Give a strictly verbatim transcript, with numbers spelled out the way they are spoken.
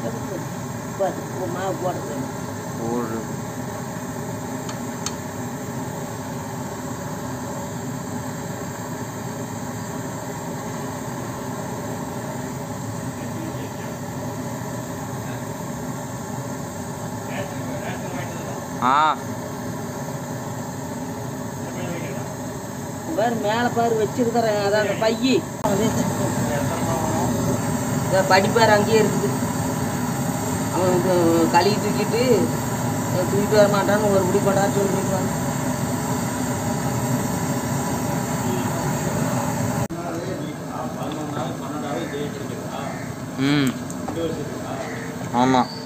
மாவு போடுறது போடு. ஆ பாரு மேலே பாரு வச்சிருக்கிறேன். அதான் அந்த பையி படிப்பார் அங்கேயே இருக்குது. அவன் கழுவி தூக்கிட்டு தூக்கிட்டு வர மாட்டான்னு ஒரு பிடி கொண்டாட சொல்லிட்டு ம் ஆமாம்.